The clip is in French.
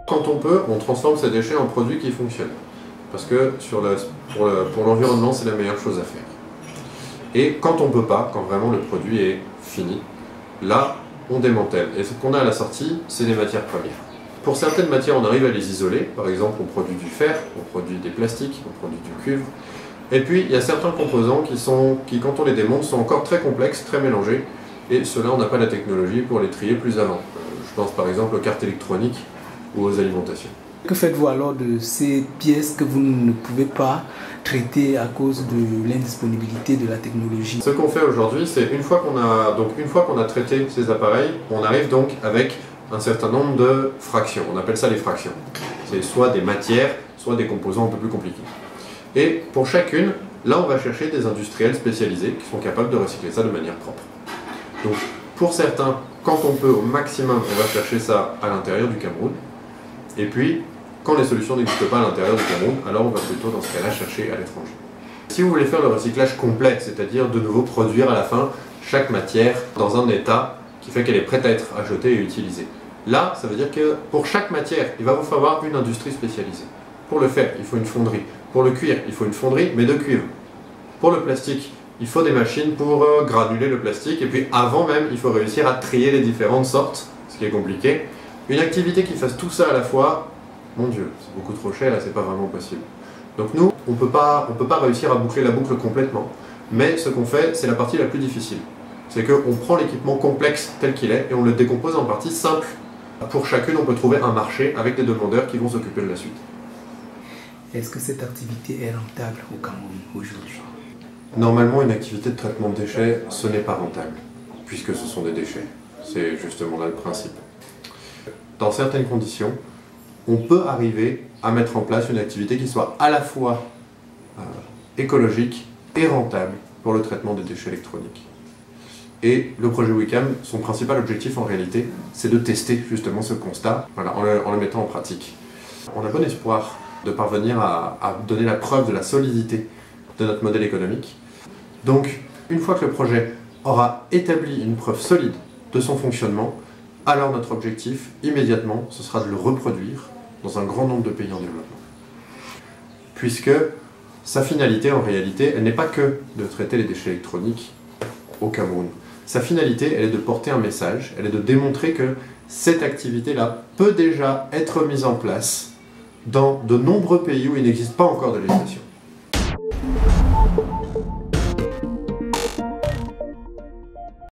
Quand on peut, on transforme ces déchets en produits qui fonctionnent. Parce que pour l'environnement, c'est la meilleure chose à faire. Et quand on ne peut pas, quand vraiment le produit est fini, là, on démantèle. Et ce qu'on a à la sortie, c'est des matières premières. Pour certaines matières, on arrive à les isoler. Par exemple, on produit du fer, on produit des plastiques, on produit du cuivre. Et puis, il y a certains composants qui, quand on les démonte, sont encore très complexes, très mélangés. Et ceux-là, on n'a pas la technologie pour les trier plus avant. Je pense par exemple aux cartes électroniques ou aux alimentations. Que faites-vous alors de ces pièces que vous ne pouvez pas traiter à cause de l'indisponibilité de la technologie? Ce qu'on fait aujourd'hui, c'est une fois qu'on a traité ces appareils, on arrive donc avec un certain nombre de fractions. On appelle ça les fractions. C'est soit des matières, soit des composants un peu plus compliqués. Et pour chacune, là on va chercher des industriels spécialisés qui sont capables de recycler ça de manière propre. Donc pour certains, quand on peut au maximum, on va chercher ça à l'intérieur du Cameroun. Et puis, quand les solutions n'existent pas à l'intérieur du Cameroun, alors on va plutôt dans ce cas-là chercher à l'étranger. Si vous voulez faire le recyclage complet, c'est-à-dire de nouveau produire à la fin chaque matière dans un état qui fait qu'elle est prête à être achetée et utilisée. Là, ça veut dire que pour chaque matière, il va vous falloir une industrie spécialisée. Pour le fer, il faut une fonderie. Pour le cuir, il faut une fonderie, mais de cuivre. Pour le plastique, il faut des machines pour granuler le plastique. Et puis avant même, il faut réussir à trier les différentes sortes, ce qui est compliqué. Une activité qui fasse tout ça à la fois, mon Dieu, c'est beaucoup trop cher et c'est pas vraiment possible. Donc nous, on peut pas réussir à boucler la boucle complètement. Mais ce qu'on fait, c'est la partie la plus difficile. C'est qu'on prend l'équipement complexe tel qu'il est et on le décompose en parties simples. Pour chacune, on peut trouver un marché avec des demandeurs qui vont s'occuper de la suite. Est-ce que cette activité est rentable au Cameroun aujourd'hui? Normalement, une activité de traitement de déchets, ce n'est pas rentable, puisque ce sont des déchets. C'est justement là le principe. Dans certaines conditions, on peut arriver à mettre en place une activité qui soit à la fois écologique et rentable pour le traitement des déchets électroniques. Et le projet WICAM, son principal objectif en réalité, c'est de tester justement ce constat en le mettant en pratique. On a bon espoir de parvenir à donner la preuve de la solidité de notre modèle économique. Donc, une fois que le projet aura établi une preuve solide de son fonctionnement, alors notre objectif, immédiatement, ce sera de le reproduire dans un grand nombre de pays en développement. Puisque sa finalité, en réalité, elle n'est pas que de traiter les déchets électroniques au Cameroun. Sa finalité, elle est de porter un message, elle est de démontrer que cette activité-là peut déjà être mise en place dans de nombreux pays où il n'existe pas encore de législation.